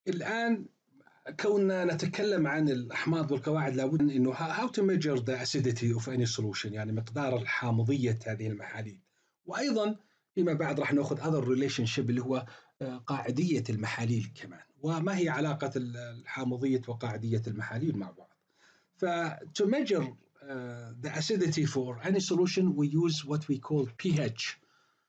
الآن كوننا نتكلم عن الأحماض والقواعد لابد إنه how to measure the acidity of any solution، يعني مقدار الحامضية هذه المحاليل. وأيضا فيما بعد راح نأخذ other relationship اللي هو قاعدية المحاليل كمان، وما هي علاقة الحامضية وقاعدية المحاليل مع بعض. ف to measure the acidity for any solution we use what we call pH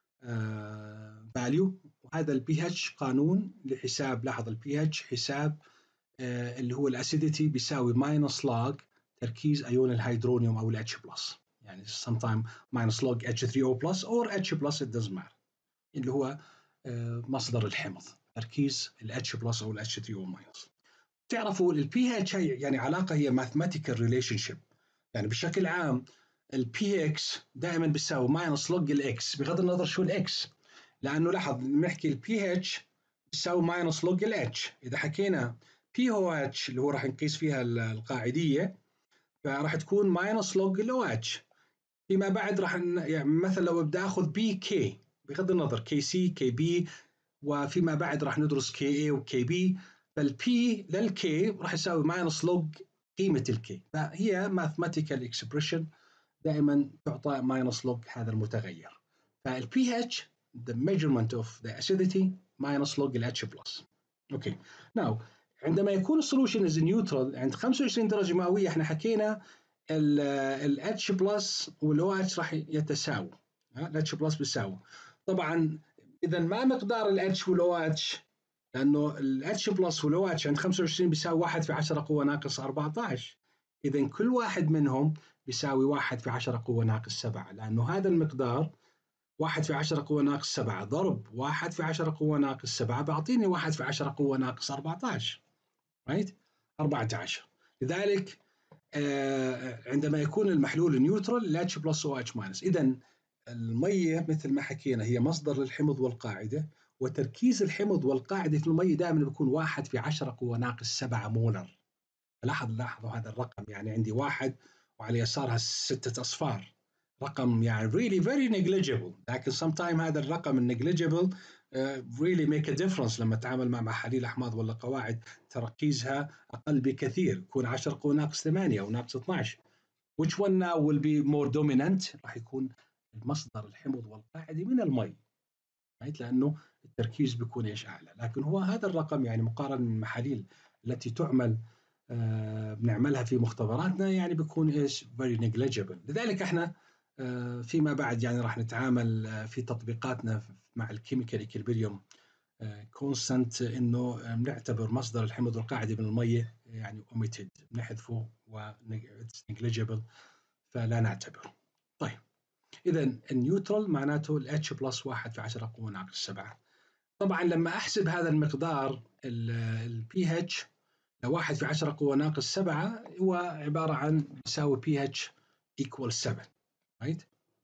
value. وهذا ال pH قانون لحساب، لاحظ ال pH حساب اللي هو الاسيديتي بيساوي minus log تركيز ايون الهيدرونيوم او ال H+، يعني sometimes minus log H3O plus or H plus it doesn't matter، اللي هو مصدر الحمض تركيز ال H plus او ال H3O minus. تعرفوا ال pH يعني علاقة هي mathematical relationship، يعني بشكل عام ال pH دائما بيساوي minus log ال X بغض النظر شو ال X، لأنه لاحظ بنحكي ال pH بيساوي minus log ال H. إذا حكينا pOH اللي هو راح نقيس فيها القاعدية فراح تكون minus log ال OH. فيما بعد راح يعني مثلا لو بدي أخذ BK بغض النظر KC KB، وفيما بعد راح ندرس KA و KB، فالP للK راح يساوي minus log قيمة الK، فهي mathematical expression دائما تعطى minus log هذا المتغير. فال pH the measurement of the acidity minus log ال H plus. Okay. Now عندما يكون السولوشن is neutral عند 25 درجة مئوية احنا حكينا ال H plus وال OH راح يتساووا، ال H plus بيساوي. طبعا إذا ما مقدار ال H وال OH، لأنه ال H plus وال OH عند 25 بيساوي 1 في 10 قوة ناقص 14، إذا كل واحد منهم بيساوي 1 في 10 قوة ناقص 7، لأنه هذا المقدار 1 في 10 قوة ناقص 7 ضرب 1 في 10 قوة ناقص 7 بيعطيني 1 في 10 قوة ناقص 14، right؟ 14. لذلك عندما يكون المحلول نيوترال H plus OH minus، إذا المية مثل ما حكينا هي مصدر للحمض والقاعدة، وتركيز الحمض والقاعدة في المية دائما بيكون 1 في 10 قوة ناقص 7 مولر. لاحظوا هذا الرقم، يعني عندي 1 وعلى يسارها 6 أصفار، رقم يعني really very negligible، لكن sometimes هذا الرقم negligible really make a difference لما تتعامل مع محاليل أحماض ولا قواعد تركيزها أقل بكثير، يكون 10 قوة ناقص 8 أو ناقص 12. Which one now will be more dominant؟ راح يكون مصدر الحمض والقاعدة من المي، لأنه التركيز بيكون إيش أعلى. لكن هو هذا الرقم يعني مقارنة بالمحاليل التي تعمل بنعملها في مختبراتنا يعني بيكون إيش very negligible. لذلك إحنا فيما بعد يعني راح نتعامل في تطبيقاتنا مع الكيميكال إكيليبريوم كونستانت إنه بنعتبر مصدر الحمض والقاعدة من المية يعني omitted، بنحذفه و negligible فلا نعتبره. طيب إذا النيوترال معناته ال H plus 1 في 10 قوة ناقص 7. طبعا لما أحسب هذا المقدار ال pH لو 1 في 10 قوة ناقص 7 هو عبارة عن يساوي pH equal 7، right؟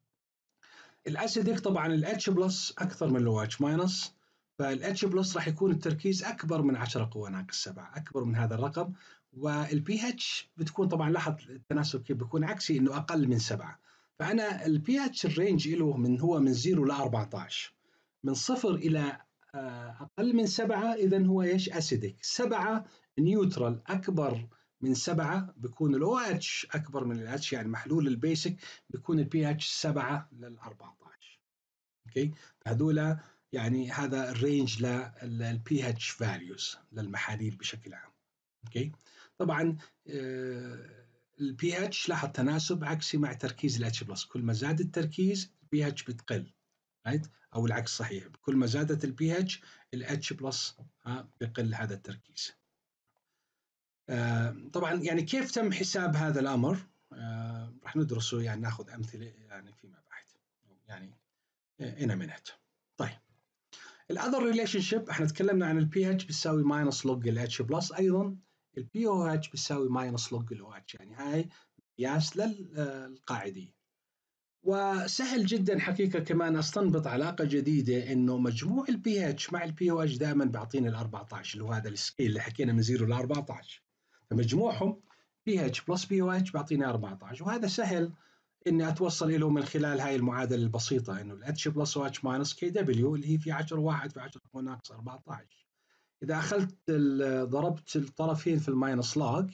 الأسيدك طبعا ال H plus أكثر من ال OH minus، فال H plus راح يكون التركيز أكبر من 10 قوة ناقص 7، أكبر من هذا الرقم، وال pH بتكون طبعا لاحظ التناسب كيف بيكون عكسي إنه أقل من 7. فأنا ال pH الرينج له هو من 0 ل 14، من 0 إلى أقل من 7 إذا هو إيش أسيدك، 7 نيوترال أكبر من 7 بيكون ال OH أكبر من ال H، يعني محلول البيسك بيكون ال pH 7 لل 14. اوكي، هذول يعني هذا الرينج لل pH values للمحاليل بشكل عام. اوكي، طبعا ال pH لاحظ تناسب عكسي مع تركيز ال H بلس، كل ما زاد التركيز ال pH بتقل، right؟ او العكس صحيح، كل ما زادت ال pH ال H بلس بيقل هذا التركيز. طبعا يعني كيف تم حساب هذا الامر راح ندرسه، يعني ناخذ امثله يعني فيما بعد يعني in a minute. طيب الاذر ريليشن شيب احنا تكلمنا عن ال pH بيساوي ماينس لوج ال H بلس، ايضا ال pOH بيساوي ماينس لوج ال OH، يعني هاي قياس للقاعديه. وسهل جدا حقيقه كمان استنبط علاقه جديده، انه مجموع ال pH مع ال pOH دائما بيعطيني ال 14 اللي هو هذا السكيل اللي حكينا من 0 ل 14، فمجموعهم pH بلس pOH بيعطيني 14، وهذا سهل اني اتوصل له من خلال هاي المعادله البسيطه، انه ال H بلس OH ماينس KW اللي هي في 10 1 في 10 ناقص 14 إذا ضربت الطرفين في الماينس لاج،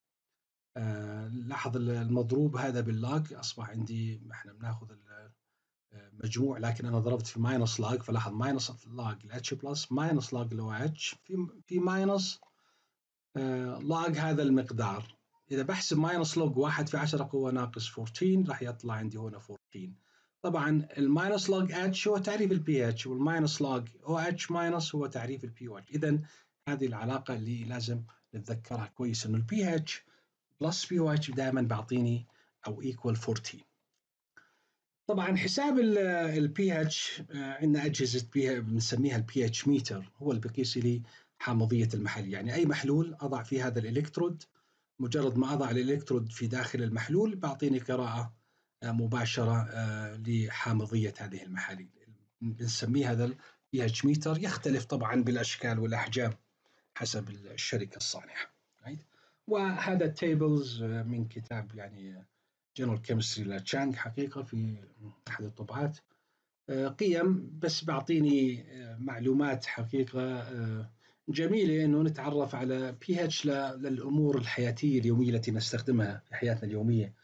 لاحظ المضروب هذا باللاج أصبح عندي، احنا بناخذ المجموع لكن أنا ضربت في ماينس لاج، فلاحظ ماينس لاج الاتش بلس ماينس لاج اللي هو اتش في ماينس لاج هذا المقدار. إذا بحسب ماينس لوج 1 في 10 قوة ناقص 14 راح يطلع عندي هنا 14. طبعا الماينس لوج اتش هو تعريف البي اتش، والماينس لوج او اتش ماينس هو تعريف البي او اتش. إذا هذه العلاقة اللي لازم نتذكرها كويس، إنه البي اتش بلس بي او اتش دائما بعطيني أو ايكوال 14. طبعا حساب البي اتش عندنا اجهزه بنسميها البي اتش ميتر، هو اللي بقيس لي حامضيه المحل. يعني اي محلول اضع فيه هذا الالكترود، مجرد ما اضع الالكترود في داخل المحلول بعطيني قراءه مباشره لحامضيه هذه المحاليل. بنسميه هذا البي اتش ميتر، يختلف طبعا بالاشكال والاحجام حسب الشركه الصانعه. وهذا التيبلز من كتاب يعني جنرال كيمستري لتشانغ حقيقة في أحد الطبعات، قيم بس بعطيني معلومات حقيقة جميلة إنه نتعرف على بي اتش للأمور الحياتية اليومية التي نستخدمها في حياتنا اليومية.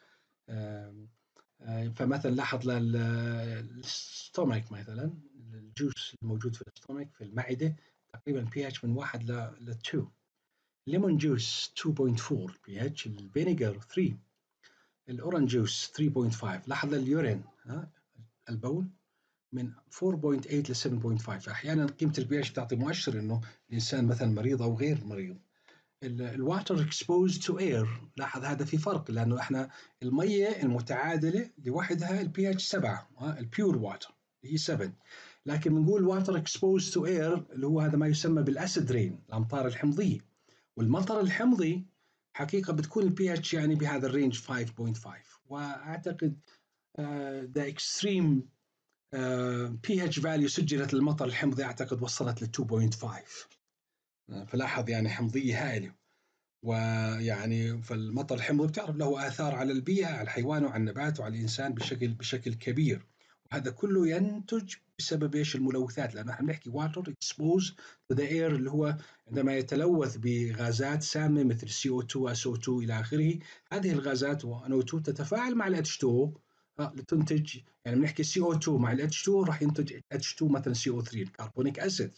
فمثلا لاحظ الستومك، مثلا الجوس الموجود في الستومك في المعدة تقريبا بي اتش من 1 ل 2. الليمون جوس 2.4 بي اتش، الفينيجر 3، الاورنج جوس 3.5. لاحظ اليورين البول من 4.8 ل 7.5. فاحيانا قيمه البي اتش تعطي مؤشر انه الانسان مثلا مريض او غير مريض. الواتر اكسبوزد تو اير، لاحظ هذا في فرق، لانه احنا الميه المتعادله لوحدها البي اتش 7، البيور واتر هي 7، لكن بنقول واتر اكسبوزد تو اير اللي هو هذا ما يسمى بالاسيد رين، الامطار الحمضيه. والمطر الحمضي حقيقة بتكون البي اتش يعني بهذا الرينج 5.5. واعتقد ذا اكستريم بي اتش فاليو سجلت للمطر الحمضي اعتقد وصلت ل 2.5. فلاحظ يعني حمضية هائلة. ويعني فالمطر الحمضي بتعرف له آثار على البيئة، على الحيوان وعلى النبات وعلى الإنسان بشكل كبير. وهذا كله ينتج بسبب ايش؟ الملوثات، لأن احنا بنحكي واتر اكسبوز تو ذا اير اللي هو عندما يتلوث بغازات سامة مثل CO2 SO2 إلى آخره. هذه الغازات NO2 تتفاعل مع ال H2O لتنتج، يعني بنحكي CO2 مع ال H2 راح ينتج H2 مثلا CO3 الكربونيك أسيد،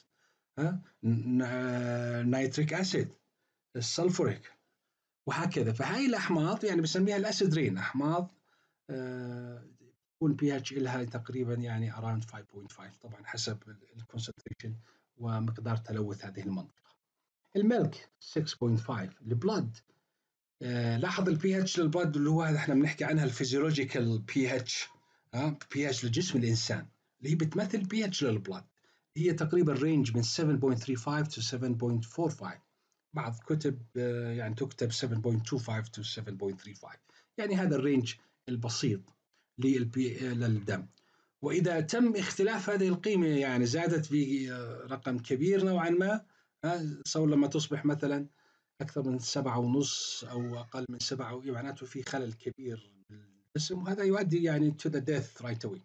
نيتريك أسيد، السلفوريك، وهكذا. فهاي الأحماض يعني بسميها الأسيد رين، أحماض تكون بي اتش لها تقريبا يعني around 5.5 طبعا حسب الكونسنتريشن ومقدار تلوث هذه المنطقة. الملك 6.5. البلد لاحظ البي اتش للبلد اللي هو احنا بنحكي عنها الفيزيولوجيكال بي اتش، بي اتش لجسم الإنسان اللي هي بتمثل بي اتش للبلد، هي تقريبا رينج من 7.35 to 7.45. بعض كتب يعني تكتب 7.25 to 7.35، يعني هذا الرينج البسيط للدم. وإذا تم اختلاف هذه القيمة يعني زادت برقم كبير نوعا ما، سواء لما تصبح مثلا أكثر من 7.5 أو أقل من 7، معناته في خلل كبير بالجسم، وهذا يؤدي يعني to the death right away.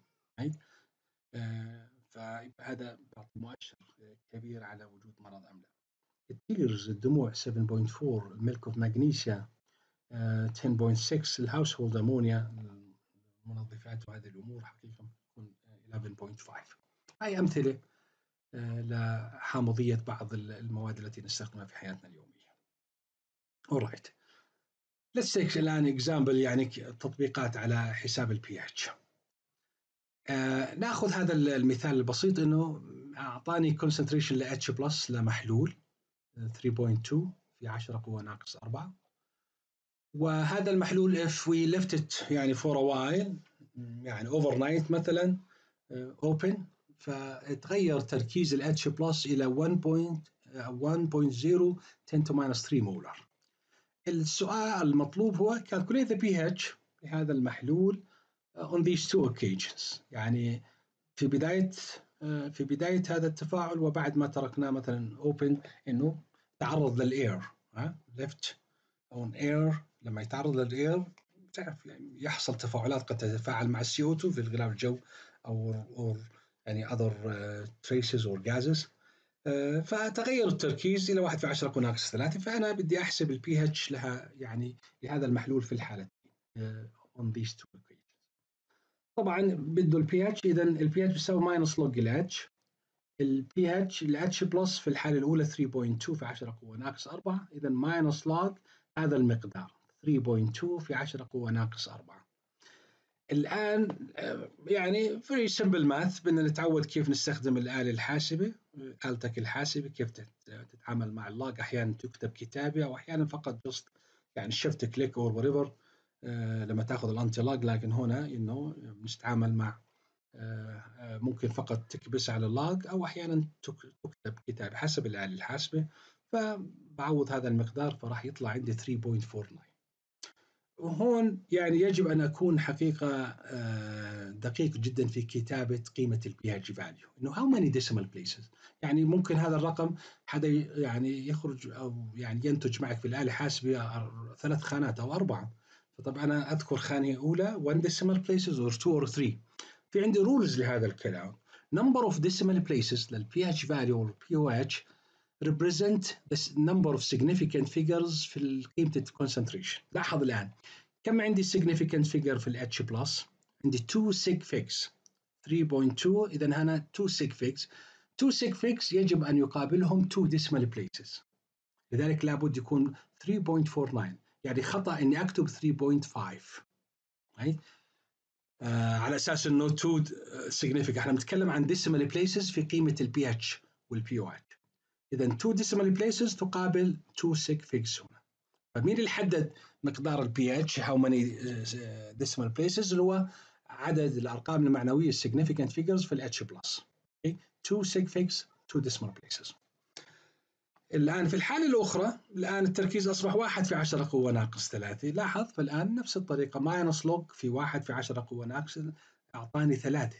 فهذا يعطي مؤشر كبير على وجود مرض أم لا. التيرز الدموع 7.4. الميلك اوف مغنيسيا 10.6. الهاوس هولد امونيا المنظفات وهذه الامور حقيقه تكون 11.5. هاي امثله لحامضيه بعض المواد التي نستخدمها في حياتنا اليوميه. alright let's take الان example يعني تطبيقات على حساب البي اتش. ناخذ هذا المثال البسيط، انه اعطاني concentration ل H بلس لمحلول 3.2 في 10 قوة ناقص 4. وهذا المحلول if we left it يعني for a while يعني overnight مثلا open، فتغير تركيز ال H plus إلى 1.0 10 to minus 3 مولر. السؤال المطلوب هو calculate the pH لهذا المحلول on these two occasions، يعني في بداية هذا التفاعل وبعد ما تركناه مثلا open، إنه تعرض للإير، left on air. لما يتعرض للاير تعرف يعني يحصل تفاعلات قد تتفاعل مع السي او 2 في الغلاف الجو او يعني other traces or gases. فتغير التركيز إلى 1 في 10 قوة ناقص 3، فأنا بدي أحسب البي اتش لها يعني لهذا المحلول في الحالة on these two equations. طبعا بده البي اتش، إذا البي اتش بيساوي ماينس لوج الاتش. البي اتش الاتش بلس في الحالة الأولى 3.2 في 10 قوة ناقص 4، إذا ماينس لوج هذا المقدار 3.2 في 10 قوة ناقص 4. الآن يعني very simple math، بدنا نتعود كيف نستخدم الآلة الحاسبة، آلتك الحاسبة كيف تتعامل مع اللوج. أحيانا تكتب كتابة أو أحيانا فقط just يعني shift click or whatever لما تاخذ الانتي لوج، لكن هنا إنه نتعامل مع ممكن فقط تكبس على اللوج أو أحيانا تكتب كتابة حسب الآلة الحاسبة. فبعوض هذا المقدار فراح يطلع عندي 3.49. وهون يعني يجب أن أكون حقيقة دقيق جدا في كتابة قيمة البي اتش فاليو، إنه how many decimal places. يعني ممكن هذا الرقم حدا يعني يخرج أو يعني ينتج معك في الآلة الحاسبة 3 خانات أو 4. فطبعا أنا أذكر خانة أولى 1 decimal places or 2 or 3. في عندي رولز لهذا الكلام. number of decimal places للبي اتش فاليو والبي او اتش represent the number of significant figures في قيمة الكونسنتريشن. لاحظ الآن كم عندي significant figure في ال H plus؟ عندي 2 sig figs 3.2، إذا هنا 2 sig figs. 2 sig figs يجب أن يقابلهم 2 decimal places، لذلك لابد يكون 3.49. يعني خطأ إني أكتب 3.5 على أساس إنه 2 significant. احنا بنتكلم عن decimal places في قيمة ال pH وال pOH. إذا 2 decimal places تقابل 2 sig figs هنا. فمين اللي حدد مقدار البي اتش how many decimal places؟ اللي هو عدد الأرقام المعنوية significant figures في ال H plus. 2 sig figs 2 decimal places. الآن في الحالة الأخرى الآن التركيز أصبح 1 في 10 قوة ناقص 3. لاحظ فالآن نفس الطريقة ماينس لوج في 1 في 10 قوة ناقص أعطاني 3.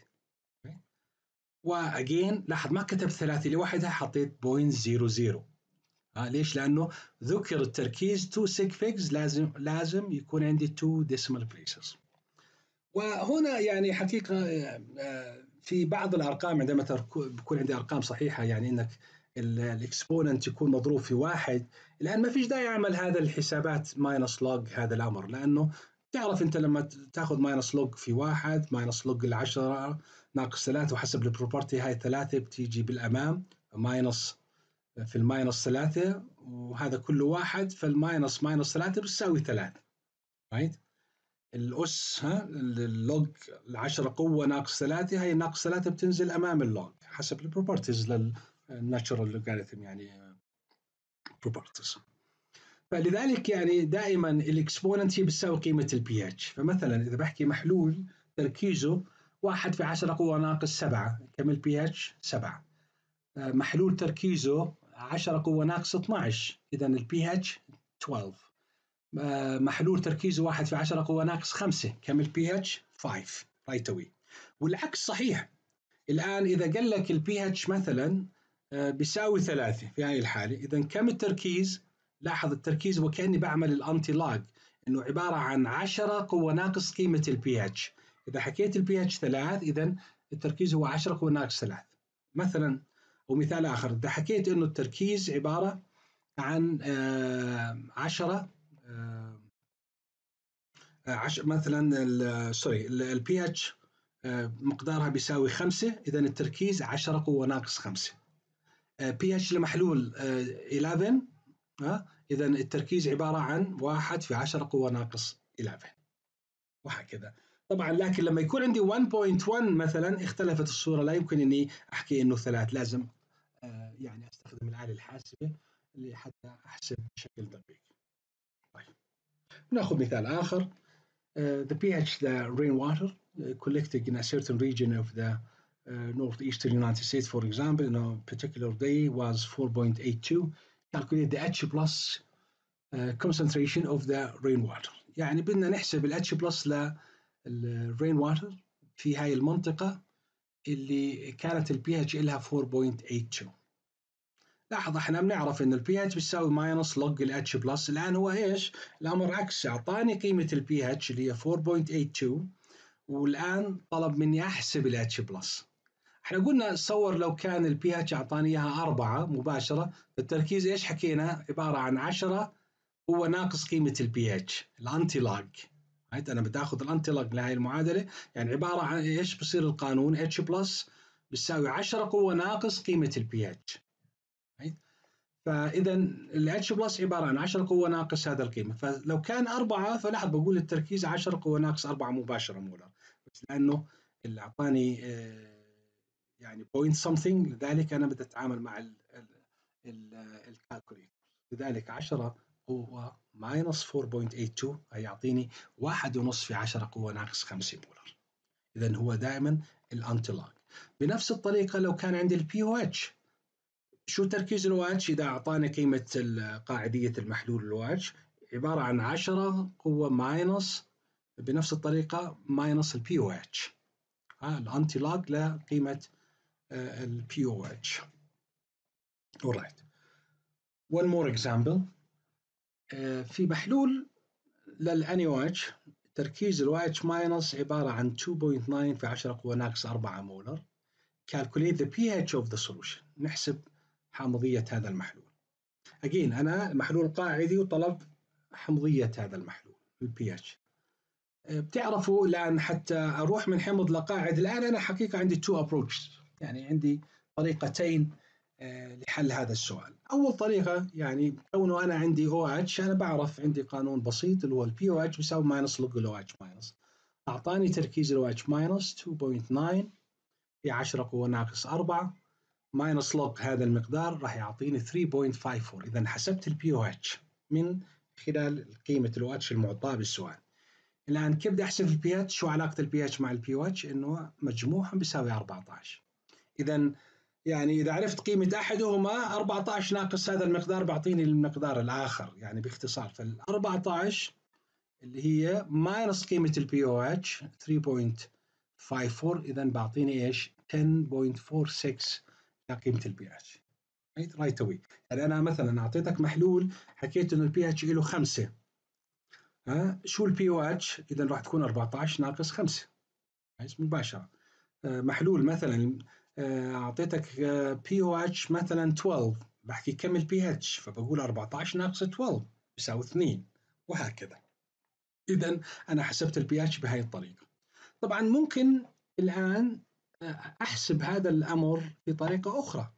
وأجين لاحظ ما كتبت 3 لوحدها، حطيت 0.00. ليش؟ لأنه ذكر التركيز 2 sig figs، لازم يكون عندي 2 decimal places. وهنا يعني حقيقة في بعض الأرقام عندما بكون عندي أرقام صحيحة، يعني إنك الإكسبوننت يكون مضروب في 1، الآن ما فيش داعي أعمل هذا الحسابات ماينس لوج هذا الأمر، لأنه تعرف أنت لما تاخذ ماينس لوج في 1 ماينس لوج 10 ناقص 3، وحسب البروبرتي هاي 3 بتيجي بالأمام ماينس في الماينس 3، وهذا كله 1، فالماينس ماينس 3 بتساوي 3. رايت؟ الأس اللوج 10 قوة ناقص 3، هي ناقص 3 بتنزل أمام اللوج حسب البروبرتيز للناتشرال لوغاريتم يعني بروبرتيز. فلذلك يعني دائما الاكسبوننت هي بتساوي قيمة البي اتش. فمثلا إذا بحكي محلول تركيزه 1 في 10 قوة ناقص 7، كم البي اتش؟ 7. محلول تركيزه 10 قوة ناقص 12، إذا البي اتش 12. محلول تركيزه 1 في 10 قوة ناقص 5، كم البي اتش؟ 5 رايت أوي. والعكس صحيح. الآن إذا قال لك البي اتش مثلا بيساوي 3 في هذه الحالة، إذا كم التركيز؟ لاحظ التركيز وكأني بعمل الأنتي لاج، إنه عبارة عن 10 قوة ناقص قيمة البي اتش. إذا حكيت البي اتش 3، إذا التركيز هو 10 قوة ناقص 3 مثلا. ومثال آخر إذا حكيت إنه التركيز عبارة عن 10 مثلا سوري البي اتش مقدارها بيساوي 5، إذا التركيز 10 قوة ناقص 5. بي اتش لمحلول 11، إذا التركيز عبارة عن 1 في 10 قوة ناقص 11 وهكذا. طبعا لكن لما يكون عندي 1.1 مثلا اختلفت الصورة، لا يمكن إني أحكي إنه 3، لازم يعني أستخدم الآلة الحاسبة حتى أحسب بشكل دقيق. طيب نأخذ مثال آخر. The pH the rainwater collected in a certain region of the northeastern United States, for example, in a particular day was 4.82. Calculate the H plus concentration of the rainwater. يعني بدنا نحسب ال H plus للrainwater في هاي المنطقة اللي كانت ال pH لها 4.82. لاحظ احنا بنعرف ان البي اتش بيساوي ماينس لوج الاتش بلس. الان هو ايش؟ الامر عكس، اعطاني قيمه البي اتش اللي هي 4.82، والان طلب مني احسب الاتش بلس. احنا قلنا تصور لو كان البي اتش اعطاني اياها 4 مباشره، التركيز ايش حكينا؟ عباره عن 10 هو ناقص قيمه البي اتش، الانتي لاج. انا بدي اخذ الانتي لاج لهي المعادله، يعني عباره عن ايش بصير القانون؟ اتش بلس بتساوي 10 قوه ناقص قيمه البي اتش. فاذا الاتش بلس عباره عن 10 قوه ناقص هذا القيمه، فلو كان 4 فلاحظ بقول التركيز 10 قوه ناقص 4 مباشره مولر، بس لانه اللي اعطاني يعني بوينت سمثينج، لذلك انا بدي اتعامل مع الكالكوليتر. لذلك 10 قوه ماينس 4.82 هيعطيني 1.5 في 10 قوه ناقص 5 مولر. اذا هو دائما الانتلاج. بنفس الطريقه لو كان عندي البي او اتش، شو تركيز الو اتش اذا اعطانا قيمه قاعديه المحلول الو اتش؟ عباره عن 10 قوه ماينس بنفس الطريقه ماينس البي او اتش، الانتي لاج لقيمه البي او اتش. alright, one more example. في محلول للاني او اتش تركيز الو اتش ماينس عباره عن 2.9 في 10 قوه ناقص 4 مولر. calculate the pH of the solution. نحسب حامضيه هذا المحلول. again أنا محلول قاعدي وطلب حمضية هذا المحلول البي اتش. بتعرفوا الآن حتى أروح من حمض لقاعد، الآن أنا حقيقة عندي two approaches، يعني عندي طريقتين لحل هذا السؤال. أول طريقة يعني كونه أنا عندي OH، أنا بعرف عندي قانون بسيط اللي هو البي او اتش بيساوي ماينس لوج ال OH ماينس. أعطاني تركيز ال OH ماينس 2.9 في 10 قوة ناقص 4 ماينس لوج هذا المقدار راح يعطيني 3.54. إذا حسبت البي او اتش من خلال قيمة الأو اتش المعطاة بالسؤال. الآن كيف بدي أحسب البي اتش؟ شو علاقة البي اتش مع البي او اتش؟ إنه مجموعهم بيساوي 14. إذا يعني إذا عرفت قيمة أحدهما 14 ناقص هذا المقدار بيعطيني المقدار الآخر، يعني باختصار فال 14 اللي هي ماينس قيمة البي او اتش 3.54، إذا بعطيني إيش؟ 10.46 قيمة البي اتش. رايت اوي. يعني انا مثلا اعطيتك محلول حكيت انه البي اتش له 5، شو البي او اتش؟ اذا راح تكون 14 ناقص 5 مباشره. محلول مثلا اعطيتك بي او اتش مثلا 12، بحكي كم البي اتش؟ فبقول 14 ناقص 12 بيساوي 2، وهكذا. اذا انا حسبت البي اتش بهي الطريقه. طبعا ممكن الان احسب هذا الامر بطريقه اخرى.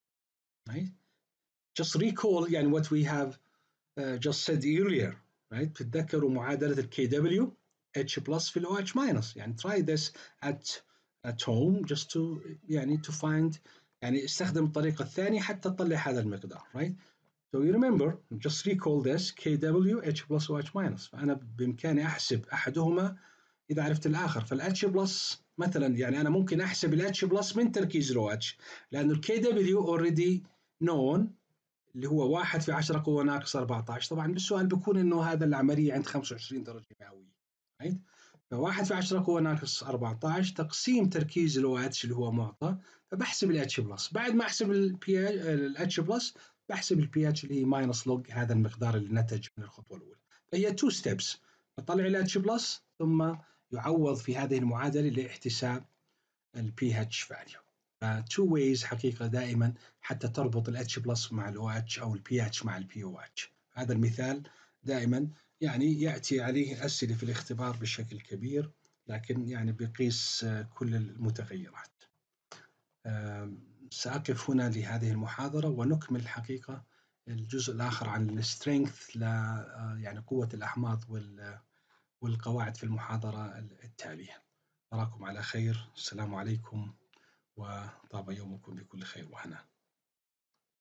Just recall يعني what we have just said earlier, right? تتذكروا معادلة ال KW H plus في ال OH minus. يعني try this at home just to يعني to find، يعني استخدم الطريقة الثانية حتى تطلع هذا المقدار, right? So you remember, just recall this KW H plus OH minus. فأنا بإمكاني أحسب أحدهما إذا عرفت الآخر. فال H plus مثلا يعني أنا ممكن أحسب ال H plus من تركيز ال OH، لأنه ال KW already known اللي هو 1 في 10 قوة ناقص 14. طبعا بالسؤال بيكون انه هذا العملية عند 25 درجة مئوية، right؟ ف1 في 10 قوة ناقص 14 تقسيم تركيز ال OH اللي هو معطى، فبحسب ال H بلس. بعد ما احسب ال H بلس بحسب ال pH اللي هي ماينس لوج هذا المقدار اللي نتج من الخطوة الأولى. فهي 2 ستيبس، بطلع ال H بلس ثم يعوض في هذه المعادلة لاحتساب ال pH value. two ways حقيقة دائما حتى تربط ال H بلس مع ال OH أو ال pH مع ال POH. هذا المثال دائما يعني يأتي عليه أسئلة في الاختبار بشكل كبير، لكن يعني بيقيس كل المتغيرات. سأقف هنا لهذه المحاضرة ونكمل حقيقة الجزء الآخر عن السترينث يعني قوة الأحماض والقواعد في المحاضرة التالية. أراكم على خير. السلام عليكم وطاب يومكم بكل خير وهنا.